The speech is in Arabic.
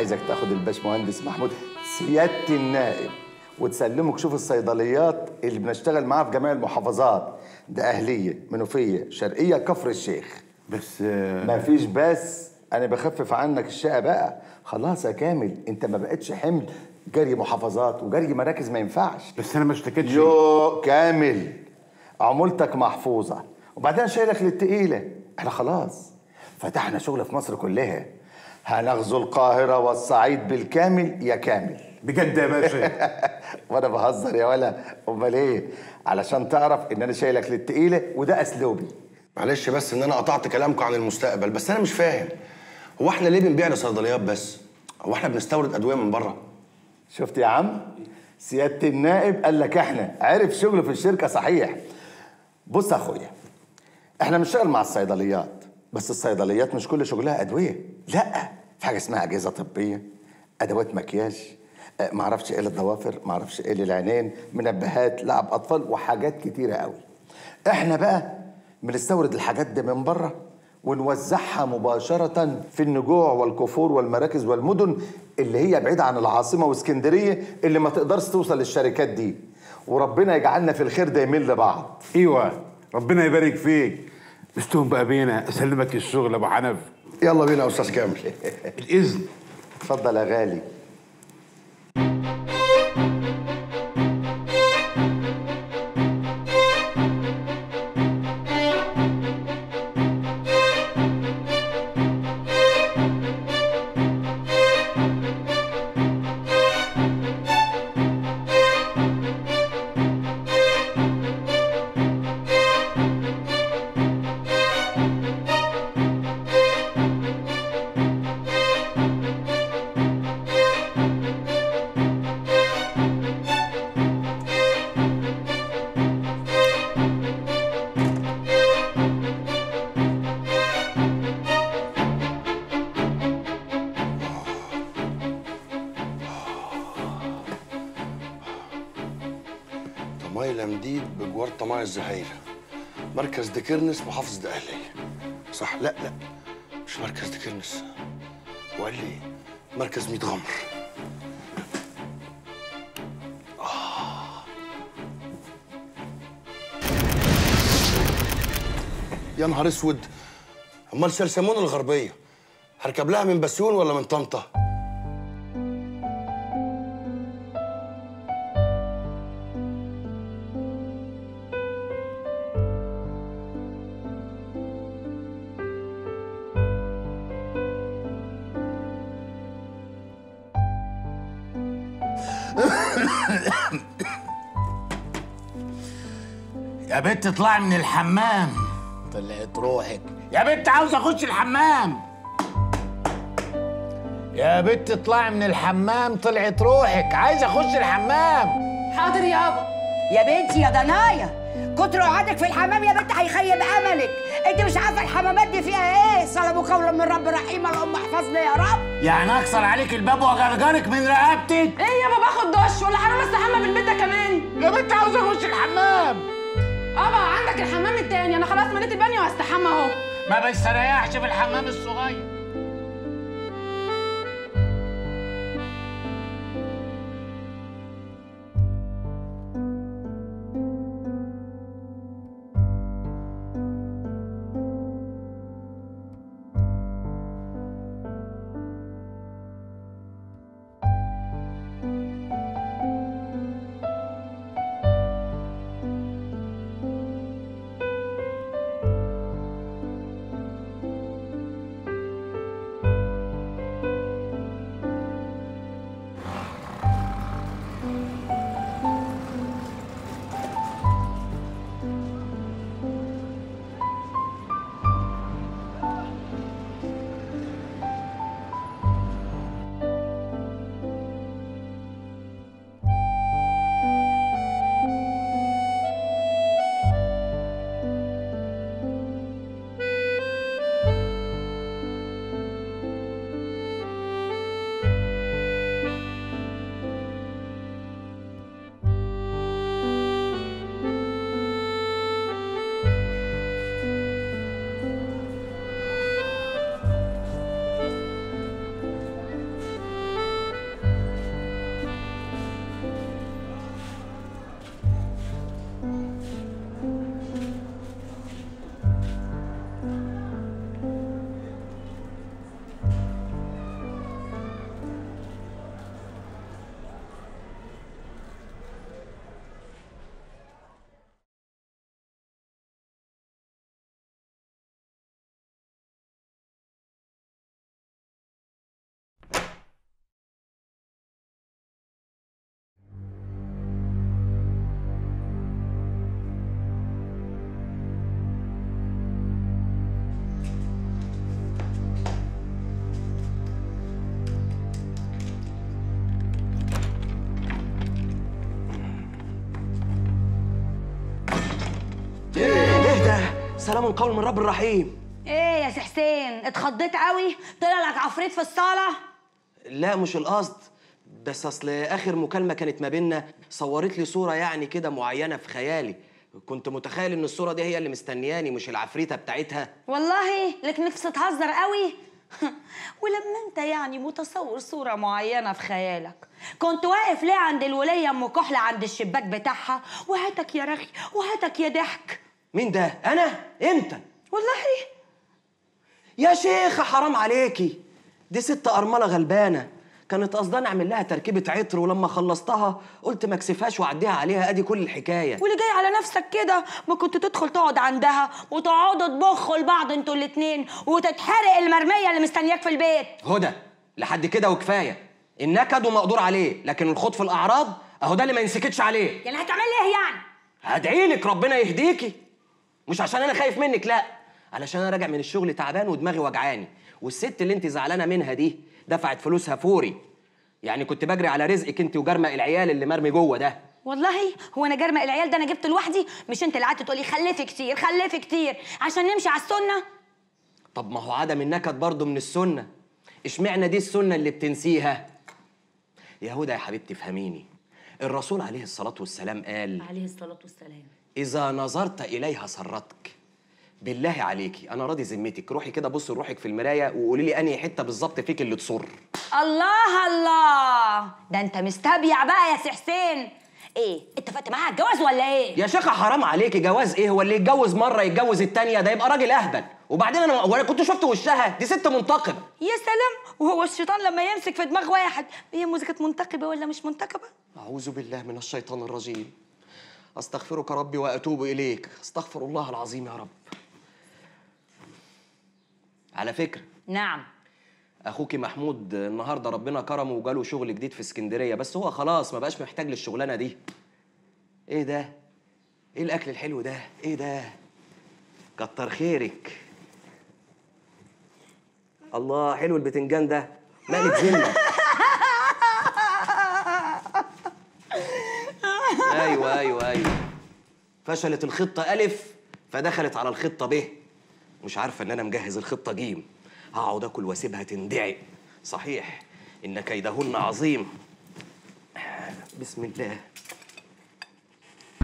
عايزك تاخد الباشمهندس محمود سيادة النائب وتسلمه كشوف الصيدليات اللي بنشتغل معاها في جميع المحافظات. ده أهلية، منوفية، شرقية، كفر الشيخ. بس مفيش بس، أنا بخفف عنك الشقة بقى. خلاص يا كامل، أنت ما بقتش حمل جري محافظات وجري مراكز، ما ينفعش. بس أنا ما اشتكيتش. يو كامل، عمولتك محفوظة، وبعدين شايلك للتقيلة. احنا خلاص فتحنا شغل في مصر كلها، هنغزو القاهرة والصعيد بالكامل يا كامل. بجد يا باشا؟ وانا بهزر يا ولا، امال ايه؟ علشان تعرف ان انا شايلك للتقيلة وده اسلوبي. معلش بس ان انا قطعت كلامكم عن المستقبل، بس انا مش فاهم، هو احنا ليه بنبيع لصيدليات بس؟ هو احنا بنستورد ادوية من بره؟ شفت يا عم؟ سيادة النائب قال لك احنا عرف شغله في الشركة صحيح. بص يا اخويا، احنا بنشتغل مع الصيدليات، بس الصيدليات مش كل شغلها ادويه، لا، في حاجه اسمها اجهزه طبيه، ادوات مكياج، معرفش ايه للضوافر، معرفش ايه للعينين، منبهات، لعب اطفال، وحاجات كتيره قوي. احنا بقى بنستورد الحاجات دي من بره ونوزعها مباشره في النجوع والكفور والمراكز والمدن اللي هي بعيده عن العاصمه واسكندريه، اللي ما تقدرش توصل للشركات دي. وربنا يجعلنا في الخير دايمين لبعض. ايوه، ربنا يبارك فيك. مستهم بقى بينا، اسلمك الشغل يا ابو حنف. يلا بينا يا استاذ كامل. الاذن. اتفضل يا غالي. طمايلة مديد بجوار طماي الزهايرة، مركز دكرنس، محافظة دقهلية. صح؟ لا مش مركز دكرنس، وقال لي مركز ميت غمر. يا نهار اسود، امال سلسمون الغربية هركب لها من بسيون ولا من طنطا؟ يا بنت اطلعي من الحمام. طلعت روحك يا بنت، عاوز اخش الحمام. يا بنت اطلعي من الحمام، طلعت روحك، عايز اخش الحمام. حاضر يابا. يا بنتي يا ضنايا، كتر قعدك في الحمام يا بنت هيخيب املك. انت مش عارفه الحمامات دي فيها ايه؟ سلام قولا من رب رحيم، اللهم احفظنا يا رب. يعني اكسر عليك الباب واجرجرك من رقبتك؟ ايه يابا، باخد دش ولا حرام استحمى بالبيت ده كمان؟ يا بنت عاوز اخش الحمام. ابا عندك الحمام التاني، انا خلاص مليت البانيو وهستحمى اهو. ما بستريحش في الحمام الصغير. سلام قول من رب الرحيم. ايه يا سي حسين، اتخضيت قوي؟ طلع لك عفريت في الصاله؟ لا مش القصد، بس اصل اخر مكالمه كانت ما بيننا صورت لي صوره يعني كده معينه في خيالي، كنت متخيل ان الصوره دي هي اللي مستنياني مش العفريته بتاعتها. والله لك نفس تهزر قوي. ولما انت يعني متصور صوره معينه في خيالك، كنت واقف ليه عند الوليه ام كحله عند الشباك بتاعها وهاتك يا رغي وهاتك يا ضحك؟ مين ده؟ انا؟ امتى؟ والله يا شيخه حرام عليكي، دي ست ارمله غلبانه كانت قصداني اعمل لها تركيبه عطر، ولما خلصتها قلت ما اكسفهاش واعديها عليها، ادي كل الحكايه. واللي جاي على نفسك كده؟ ما كنت تدخل تقعد عندها وتقعدوا تبخوا لبعض انتوا الاتنين وتتحرق المرميه اللي مستنياك في البيت. هدى لحد كده وكفايه، النكد ومقدور عليه، لكن الخوض في الاعراض اهو ده اللي ما ينسكتش عليه. يعني هتعمل لي ايه يعني؟ هدعيلك ربنا يهديكي، مش عشان انا خايف منك، لا، علشان انا راجع من الشغل تعبان ودماغي وجعاني، والست اللي انت زعلانه منها دي دفعت فلوسها فوري، يعني كنت بجري على رزقك انت وجرمق العيال اللي مرمي جوه ده. والله هو انا جرمق العيال ده انا جبته لوحدي؟ مش انت اللي قعدت تقولي خلفي كتير خلفي كتير عشان نمشي على السنه؟ طب ما هو عدم النكد برضه من السنه، اشمعنى دي السنه اللي بتنسيها؟ يا هدى يا حبيبتي فهميني، الرسول عليه الصلاه والسلام قال عليه الصلاه والسلام اذا نظرت اليها سرتك. بالله عليكي انا راضي ذمتك، روحي كده بصي لروحك في المرايه وقولي لي انهي حته بالظبط فيك اللي تصر. الله الله، ده انت مستبيع بقى يا سي حسين. ايه اتفقت معاها على الجواز ولا ايه؟ يا شيخه حرام عليكي، جواز ايه؟ هو اللي يتجوز مره يتجوز التانيه ده يبقى راجل اهبل، وبعدين انا كنت شفت وشها دي ست منتقبه. يا سلام، وهو الشيطان لما يمسك في دماغ واحد هي موزيكا منتقبه ولا مش منتقبه؟ اعوذ بالله من الشيطان الرجيم، استغفرك ربي واتوب اليك، استغفر الله العظيم يا رب. على فكره، نعم، اخوكي محمود النهارده ربنا كرمه وجاله شغل جديد في اسكندريه، بس هو خلاص ما بقاش محتاج للشغلانه دي. ايه ده؟ ايه الاكل الحلو ده؟ ايه ده؟ كتر خيرك. الله حلو البتنجان ده، مقلب زلة. ايوه فشلت الخطه الف فدخلت على الخطه ب، مش عارفه ان انا مجهز الخطه جيم، هقعد اكل واسيبها تندعي. صحيح ان كيدهن عظيم. بسم الله.